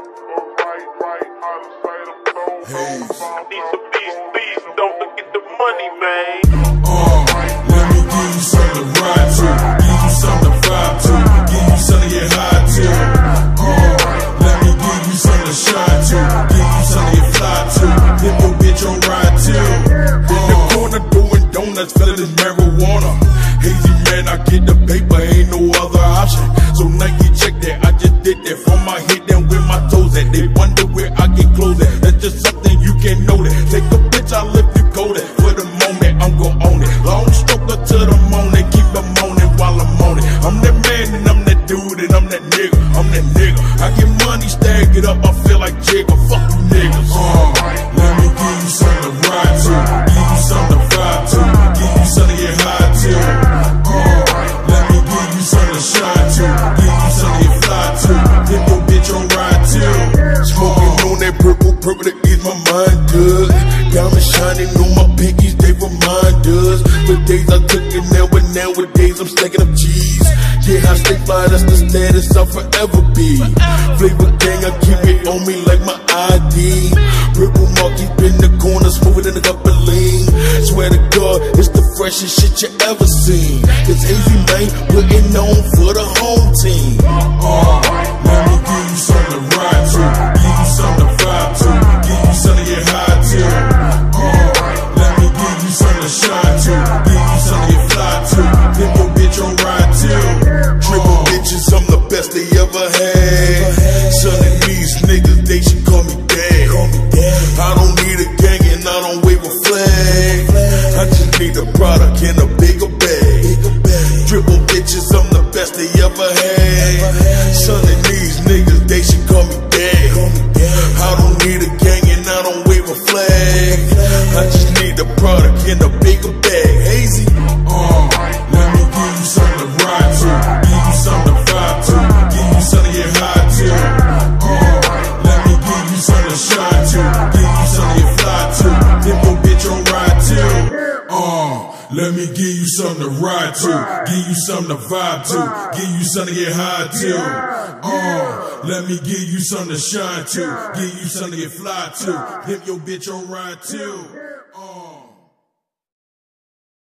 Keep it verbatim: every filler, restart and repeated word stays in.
Hey. These are beats, please don't forget the money, man. Uh, let me give you something to ride to, give you something to vibe to, give you something to get high to. Uh, let me give you something to shine to, give you something to get fly to, then your bitch on ride to. In the corner doing donuts, feeling this marijuana. Hazy man, I get the paper, ain't no other option. So Nike check that, I just did that from my head down where my toes at. They wonder where I get clothes at. That's just something you can't know that. Take a bitch, I lift you go that. For the moment, I'm gon' own it. Long stroker to the morning, keep it moaning while I'm on it. I'm that man and I'm that dude and I'm that nigga. I'm that nigga. I get money, stack it up, I feel like Jigga. Fuck you niggas. Uh, let me give you something to ride to, give you something to vibe to, give you something to get high to. Uh, let me give you something to shine to, give you something to get fly to, then your bitch on ride to. Smoking on that purple, purple that is my mind good. Diamond shining on my pinkies, they remind us. For days I took it now, but nowadays I'm stacking up cheese. Yeah, I stay fly, that's the status I'll forever be. Flavor gang, I keep it on me like my I D. Purple market in the corner, smoother than a cup of lean. Swear to God, it's the freshest shit you ever seen. It's easy, man, putting on for the home team. Uh, let me give you something to ride to, give you something to vibe to, give you something to get high to. Uh, let me give you something to shine to, give you something to get fly to, then your bitch on ride to. Triple bitches, I'm the best they ever had. Son of these niggas, they should call me dad. I don't need a gang and I don't wave a flag. I just need a product in a bigger bag. Triple bitches, I'm the best they ever had. Son of these niggas, they should call me dad. I don't need a gang and I don't wave a flag. I just need a product in a bigger bag. Hazy. Uh, let me give you something to ride to, give you something to vibe to, give you something to get high to. Uh, let me give you something to shine to, give you something to get fly to, then your bitch on ride to. Uh, let me give you something to ride to, give you something to vibe to, give you something to get high to. Uh, let me give you something to shine to, give you something to get fly to, then your bitch on ride to.